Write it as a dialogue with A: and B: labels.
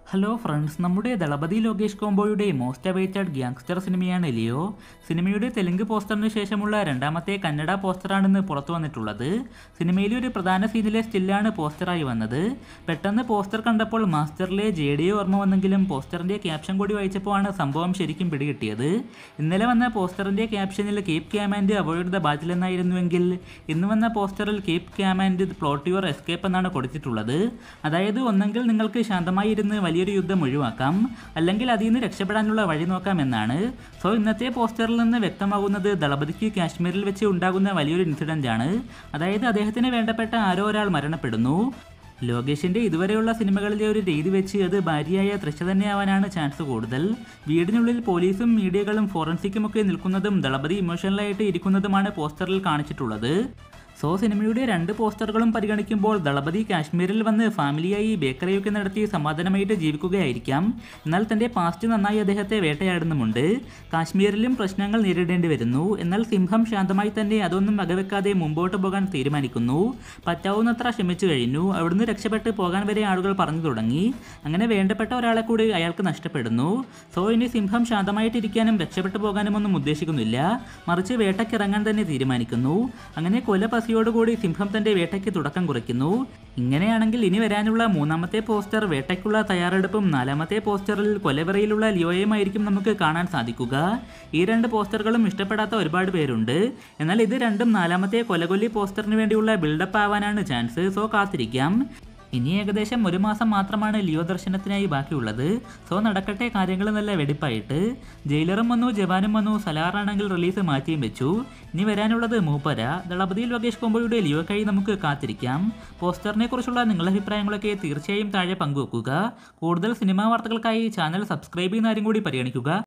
A: Hello friends, നമ്മുടെ ദളപതി ലോകേഷ് കോംബോയുടെ most awaited gangster സിനിമയാണ് ലിയോ. സിനിമയുടെ തെലുങ്ക് പോസ്റ്ററിന് ശേഷമുള്ള രണ്ടാമത്തെ കന്നഡ പോസ്റ്ററാണെന്ന് പുറത്തു വന്നിട്ടുള്ളത്. സിനിമയിലെ ഒരു പ്രധാന സീനിലെ സ്റ്റില്ലാണ് പോസ്റ്ററായി വന്നത്. പെട്ടെന്ന് പോസ്റ്റർ കണ്ടപ്പോൾ മാസ്റ്ററിലെ JD ഓർമ്മ വന്നെങ്കിലും പോസ്റ്ററിൻ്റെ ക്യാപ്ഷൻ കൂടി വായിച്ചപ്പോൾ ആണ് സംഭവം ശരിക്കും പിടികിട്ടിയത്. ഇന്നലെ വന്ന പോസ്റ്ററിൻ്റെ ക്യാപ്ഷനിൽ keep calm and avoid the battle എന്നായിരുന്നുവെങ്കിൽ ഇന്ന് വന്ന പോസ്റ്ററിൽ keep calm and plot your escape എന്നാണ് കൊടുത്തിട്ടുള്ളത്. അതായത് ഒന്നെങ്കിൽ നിങ്ങൾക്ക് ശാന്തമായി ഇരുന്ന് വലിയൊരു യുദ്ധം ഒഴിവാക്കാം, അല്ലെങ്കിൽ അതിൽ നിന്ന് രക്ഷപ്പെടാനുള്ള വഴി നോക്കാം എന്നാണ്. സോ ഇന്നത്തെ പോസ്റ്ററിൽ നിന്ന് വ്യക്തമാകുന്നത് ദളപതിക്ക് കാശ്മീരിൽ വെച്ച് ഉണ്ടാകുന്ന വലിയൊരു ഇൻസിഡൻ്റ് ആണ്. അതായത് അദ്ദേഹത്തിന് വേണ്ടപ്പെട്ട ആരോ ഒരാൾ മരണപ്പെടുന്നു. ലോകേഷിൻ്റെ ഇതുവരെയുള്ള സിനിമകളിലെ ഒരു രീതി വെച്ച് അത് ഭാര്യയായ തൃഷ തന്നെ ആവാനാണ് ചാൻസ് കൂടുതൽ. വീടിനുള്ളിൽ പോലീസും മീഡിയകളും ഫോറൻസിക്കും ഒക്കെ നിൽക്കുന്നതും ദളപതി ഇമോഷണലായിട്ട് ഇരിക്കുന്നതുമാണ് പോസ്റ്ററിൽ കാണിച്ചിട്ടുള്ളത്. സോ സിനിമയുടെ രണ്ട് പോസ്റ്ററുകളും പരിഗണിക്കുമ്പോൾ ദളപതി കാശ്മീരിൽ വന്ന് ഫാമിലിയായി ബേക്കറിയൊക്കെ നടത്തി സമാധാനമായിട്ട് ജീവിക്കുകയായിരിക്കാം. എന്നാൽ തൻ്റെ പാസ്റ്റ് നന്നായി അദ്ദേഹത്തെ വേട്ടയാടുന്നുമുണ്ട്. കാശ്മീരിലും പ്രശ്നങ്ങൾ നേരിടേണ്ടി വരുന്നു. എന്നാൽ സിംഹം ശാന്തമായി തന്നെ അതൊന്നും വകവെക്കാതെ മുമ്പോട്ട് പോകാൻ തീരുമാനിക്കുന്നു. പറ്റാവുന്നത്ര ക്ഷമിച്ചു കഴിഞ്ഞു. അവിടുന്ന് രക്ഷപ്പെട്ട് പോകാൻ വരെ ആളുകൾ പറഞ്ഞു തുടങ്ങി. അങ്ങനെ വേണ്ടപ്പെട്ട ഒരാളെ കൂടി അയാൾക്ക് നഷ്ടപ്പെടുന്നു. സോ ഇനി സിംഹം ശാന്തമായിട്ടിരിക്കാനും രക്ഷപ്പെട്ടു പോകാനും ഒന്നും ഉദ്ദേശിക്കുന്നില്ല, മറിച്ച് വേട്ടയ്ക്കിറങ്ങാൻ തന്നെ തീരുമാനിക്കുന്നു. അങ്ങനെ യോടുകൂടി സിംഹം തന്റെ വേട്ടയ്ക്ക് തുടക്കം കുറിക്കുന്നു. ഇങ്ങനെയാണെങ്കിൽ ഇനി വരാനുള്ള മൂന്നാമത്തെ പോസ്റ്റർ വേട്ടയ്ക്കുള്ള തയ്യാറെടുപ്പും നാലാമത്തെ പോസ്റ്ററിൽ കൊലവെറിയിലുള്ള ലിയോയുമായിരിക്കും നമുക്ക് കാണാൻ സാധിക്കുക. ഈ രണ്ട് പോസ്റ്ററുകളും ഇഷ്ടപ്പെടാത്ത ഒരുപാട് പേരുണ്ട്. എന്നാൽ ഇത് രണ്ടും നാലാമത്തെ കൊലകൊല്ലി പോസ്റ്ററിന് വേണ്ടിയുള്ള ബിൽഡപ്പ് ആവാനാണ് ചാൻസ്. സോ കാത്തിരിക്കാം. ഇനി ഏകദേശം ഒരു മാസം മാത്രമാണ് ലിയോ ദർശനത്തിനായി ബാക്കിയുള്ളത്. സോ നടക്കട്ടെ കാര്യങ്ങൾ നല്ല വെടിപ്പായിട്ട്. ജയിലറും വന്നു, ജവാനും വന്നു, സലാറാണെങ്കിൽ റിലീസ് മാറ്റിയും വെച്ചു. ഇനി വരാനുള്ളത് മൂപ്പര. ദളപതി ലോകേഷ് കോംബോയുടെ ലിയോക്കായി നമുക്ക് കാത്തിരിക്കാം. പോസ്റ്ററിനെ കുറിച്ചുള്ള നിങ്ങളുടെ അഭിപ്രായങ്ങളൊക്കെ തീർച്ചയായും താഴെ പങ്കുവെക്കുക. കൂടുതൽ സിനിമാ വാർത്തകൾക്കായി ചാനൽ സബ്സ്ക്രൈബ് ചെയ്യുന്ന ആരും കൂടി പരിഗണിക്കുക.